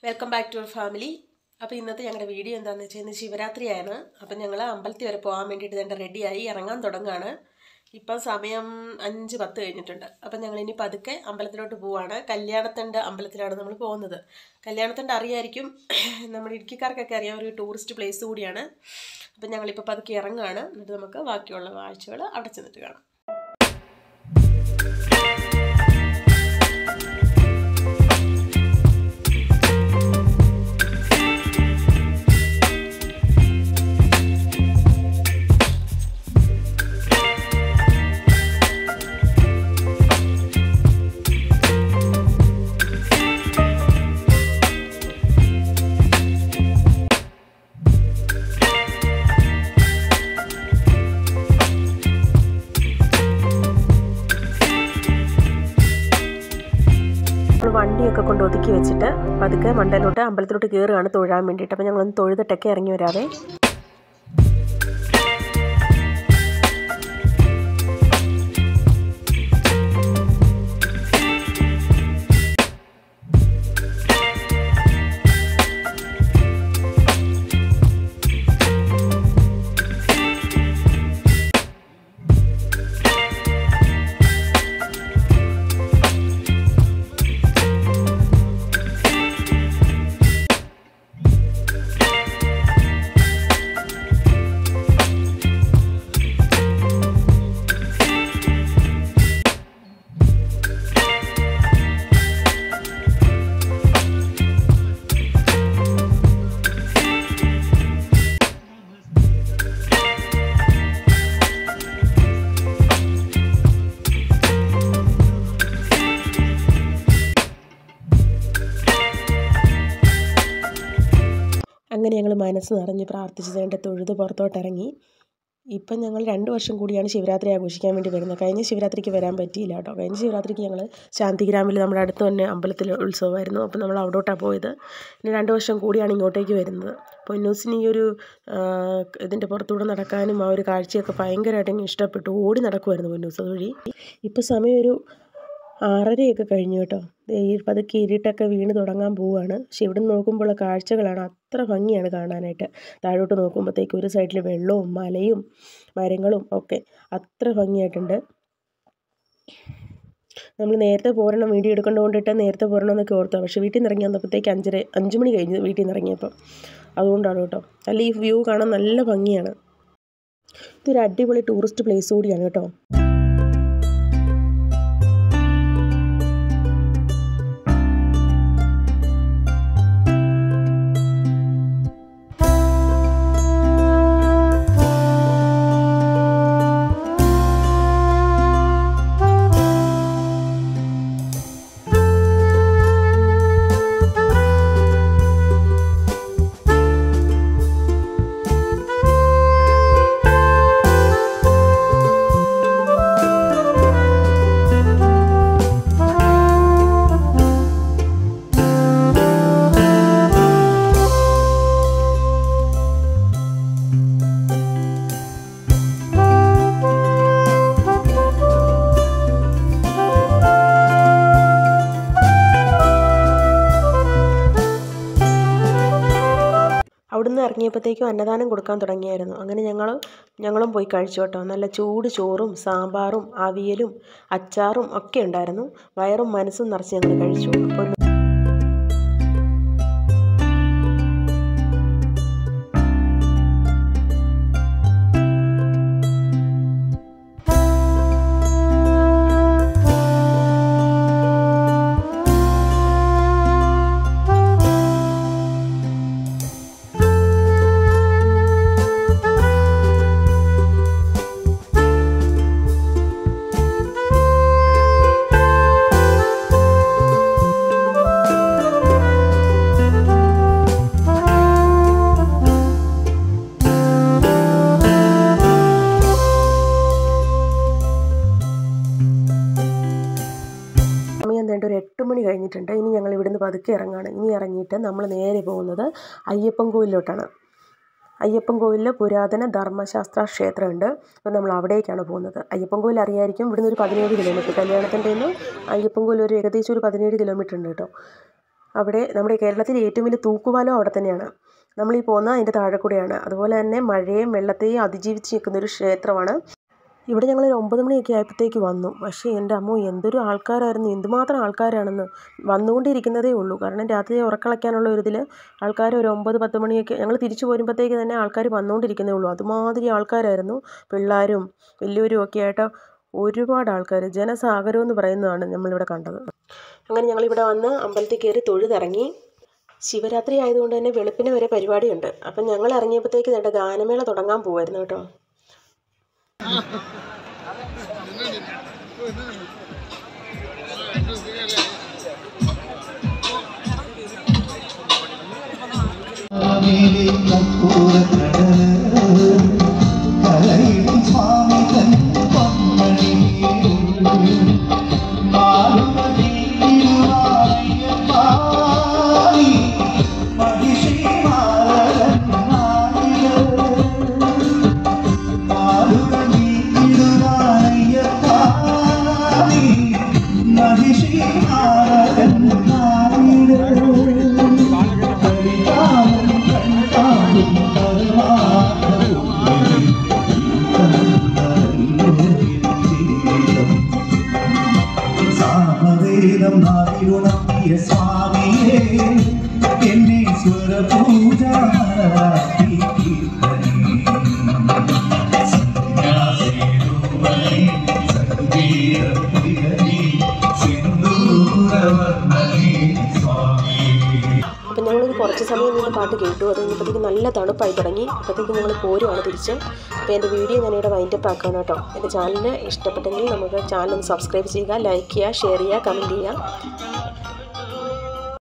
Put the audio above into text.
Welcome back to our family. അപ്പോൾ ഇന്നത്തെ ഞങ്ങളുടെ വീഡിയോ എന്താണെന്ന് വെച്ചാൽ ഇന്ന് ശിവരാത്രിയാണ്. അപ്പം ഞങ്ങൾ അമ്പലത്തിൽ വരെ പോകാൻ വേണ്ടിയിട്ട് തന്നെ റെഡിയായി ഇറങ്ങാൻ തുടങ്ങുകയാണ്. ഇപ്പം സമയം 5:10 കഴിഞ്ഞിട്ടുണ്ട്. അപ്പം ഞങ്ങളിനി പതുക്കെ അമ്പലത്തിലോട്ട് പോവുകയാണ്. കല്യാണത്തണ്ട് അമ്പലത്തിലാണ് നമ്മൾ പോകുന്നത്. കല്യാണത്തണ്ട് അറിയായിരിക്കും, നമ്മുടെ ഇടുക്കിക്കാർക്കൊക്കെ അറിയാം, ഒരു ടൂറിസ്റ്റ് പ്ലേസ് കൂടിയാണ്. അപ്പം ഞങ്ങളിപ്പോൾ പതുക്കെ ഇറങ്ങുകയാണ്. എന്നിട്ട് നമുക്ക് ബാക്കിയുള്ള കാഴ്ചകൾ അവിടെ ചെന്നിട്ട് കാണാം. വണ്ടിയൊക്കെ കൊണ്ട് ഒതുക്കി വെച്ചിട്ട് പതുക്കെ മണ്ടയിലോട്ട് അമ്പലത്തിലോട്ട് കയറുകയാണ് തൊഴാൻ വേണ്ടിയിട്ട്. അപ്പോൾ ഞങ്ങളൊന്ന് തൊഴുതിട്ടൊക്കെ ഇറങ്ങി വരാവേ. അങ്ങനെ ഞങ്ങൾ മനസ്സ് നിറഞ്ഞ് പ്രാർത്ഥിച്ച് വേണ്ട തൊഴുത് പുറത്തോട്ടിറങ്ങി. ഇപ്പം ഞങ്ങൾ 2 വർഷം കൂടിയാണ് ശിവരാത്രി ആഘോഷിക്കാൻ വേണ്ടി വരുന്നത്. കഴിഞ്ഞ ശിവരാത്രിക്ക് വരാൻ പറ്റിയില്ല കേട്ടോ. കഴിഞ്ഞ ശിവരാത്രിക്ക് ഞങ്ങൾ ശാന്തിഗ്രാമിൽ നമ്മുടെ അടുത്ത് തന്നെ അമ്പലത്തിൽ ഉത്സവമായിരുന്നു. അപ്പോൾ നമ്മൾ അവിടോട്ടാണ് പോയത്. ഇനി 2 വർഷം കൂടിയാണ് ഇങ്ങോട്ടേക്ക് വരുന്നത്. പൊന്നൂസിന് ഈ ഒരു ഇതിൻ്റെ പുറത്തൂടെ നടക്കാനും ആ ഒരു കാഴ്ചയൊക്കെ ഭയങ്കരമായിട്ട് എനിക്ക് ഇഷ്ടപ്പെട്ടു. ഓടി നടക്കുമായിരുന്നു പൊന്നൂസ് അതുവഴി. ഇപ്പോൾ സമയം ഒരു 6:30 കഴിഞ്ഞു കേട്ടോ. പതുക്കെ ഇരുട്ടൊക്കെ വീണ് തുടങ്ങാൻ പോവുകയാണ്. പക്ഷെ ഇവിടെ നിന്ന് നോക്കുമ്പോൾ കാഴ്ചകളാണ് അത്ര ഭംഗിയാണ് കാണാനായിട്ട്. താഴോട്ട് നോക്കുമ്പോഴത്തേക്ക് ഒരു സൈഡിൽ വെള്ളവും മലയും മരങ്ങളും ഒക്കെ അത്ര ഭംഗിയായിട്ടുണ്ട്. നമ്മൾ നേരത്തെ പോരണം, വീഡിയോ എടുക്കേണ്ടതുകൊണ്ടിട്ട് നേരത്തെ പോരണമെന്നൊക്കെ ഓർത്താണ്. പക്ഷേ വീട്ടിൽ നിന്ന് ഇറങ്ങി വന്നപ്പോഴത്തേക്ക് 5 മണി കഴിഞ്ഞ് വീട്ടിൽ നിന്ന് ഇറങ്ങിയപ്പം. അതുകൊണ്ടാണ് കേട്ടോ. അല്ല, ഈ വ്യൂ കാണാൻ നല്ല ഭംഗിയാണ്. ഇതൊരു അടിപൊളി ടൂറിസ്റ്റ് പ്ലേസ് കൂടിയാണ് കേട്ടോ. അവിടുന്ന് ഇറങ്ങിയപ്പോഴത്തേക്കും അന്നദാനം കൊടുക്കാൻ തുടങ്ങിയായിരുന്നു. അങ്ങനെ ഞങ്ങളും പോയി കഴിച്ചു കേട്ടോ. നല്ല ചൂട് ചോറും സാമ്പാറും അവിയലും അച്ചാറും ഒക്കെ ഉണ്ടായിരുന്നു. വയറും മനസ്സും നിറച്ച് ഞങ്ങൾ കഴിച്ചു. അപ്പോൾ ഒരു 8 മണി കഴിഞ്ഞിട്ടുണ്ട്. ഇനി ഞങ്ങൾ ഇവിടുന്ന് പതുക്കെ ഇറങ്ങുകയാണ്. ഇനി ഇറങ്ങിയിട്ട് നമ്മൾ നേരെ പോകുന്നത് അയ്യപ്പൻ കോവിലോട്ടാണ്. അയ്യപ്പൻ കോവിലിൽ പുരാതന ധർമ്മശാസ്ത്ര ക്ഷേത്രമുണ്ട്. അപ്പോൾ നമ്മൾ അവിടേക്കാണ് പോകുന്നത്. അയ്യപ്പൻ കോവിൽ അറിയായിരിക്കും, ഇവിടുന്ന് ഒരു 17 കിലോമീറ്റർ. കല്യാണത്തിൻ്റെ നിന്ന് അയ്യപ്പൻ കോവിൽ ഒരു ഏകദേശം ഒരു 17 കിലോമീറ്റർ ഉണ്ട് കേട്ടോ. അവിടെ നമ്മുടെ കേരളത്തിലെ ഏറ്റവും വലിയ തൂക്കുപാലം അവിടെ തന്നെയാണ്. നമ്മളീ പോകുന്ന അതിൻ്റെ താഴെ കൂടെയാണ്. അതുപോലെ തന്നെ മഴയും വെള്ളത്തെയും അതിജീവിച്ച് നിൽക്കുന്നൊരു ക്ഷേത്രമാണ്. ഇവിടെ ഞങ്ങളൊരു 9 മണിയൊക്കെ ആയപ്പോഴത്തേക്ക് വന്നു. പക്ഷേ എൻ്റെ അമ്മോ എന്തൊരു ആൾക്കാരായിരുന്നു, എന്തുമാത്രം ആൾക്കാരാണെന്ന്. വന്നുകൊണ്ടിരിക്കുന്നതേ ഉള്ളൂ. കാരണം രാത്രി ഉറക്കളയ്ക്കാനുള്ള ഒരു ഇതിൽ ആൾക്കാർ ഒരു 9-10 മണിയൊക്കെ ഞങ്ങൾ തിരിച്ചു പോരുമ്പോഴത്തേക്ക് തന്നെ ആൾക്കാർ വന്നുകൊണ്ടിരിക്കുന്നേ ഉള്ളൂ. അതുമാതിരി ആൾക്കാരായിരുന്നു. പിള്ളേരും വലിയവരും ഒക്കെ ആയിട്ട് ഒരുപാട് ആൾക്കാർ. ജനസാഗരം എന്ന് പറയുന്നതാണ് നമ്മളിവിടെ കണ്ടത്. അങ്ങനെ ഞങ്ങളിവിടെ വന്ന് അമ്പലത്തിൽ കയറി തൊഴുതിറങ്ങി. ശിവരാത്രി ആയതുകൊണ്ട് തന്നെ വെളുപ്പിന് വരെ പരിപാടിയുണ്ട്. അപ്പം ഞങ്ങൾ ഇറങ്ങിയപ്പോഴത്തേക്ക് നേട്ട ഗാനമേള തുടങ്ങാൻ പോകുമായിരുന്നു കേട്ടോ. സ്വാമിയേ എന്നെ സ്വരപൂജ അപ്പം ഞങ്ങളൊരു കുറച്ച് സമയം നിന്ന് പാട്ട് കേട്ടു. അത് കഴിഞ്ഞപ്പോഴത്തേക്ക് നല്ല തണുപ്പായി തുടങ്ങി. അപ്പോഴത്തേക്ക് ഞങ്ങൾ പോരുവാണ് തിരിച്ച്. അപ്പോൾ എൻ്റെ വീഡിയോ ഞാനിവിടെ വൈൻഡപ്പ് ആക്കാണ് കേട്ടോ. എൻ്റെ ചാനൽ ഇഷ്ടപ്പെട്ടെങ്കിൽ നമുക്ക് ചാനൽ ഒന്ന് സബ്സ്ക്രൈബ് ചെയ്യുക, ലൈക്ക് ചെയ്യുക, ഷെയർ ചെയ്യുക, കമൻറ്റ് ചെയ്യുക.